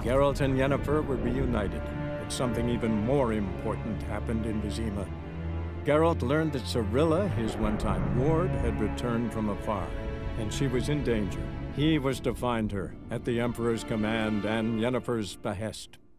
Geralt and Yennefer were reunited, but something even more important happened in Vizima. Geralt learned that Cirilla, his one-time ward, had returned from afar, and she was in danger. He was to find her, at the Emperor's command and Yennefer's behest.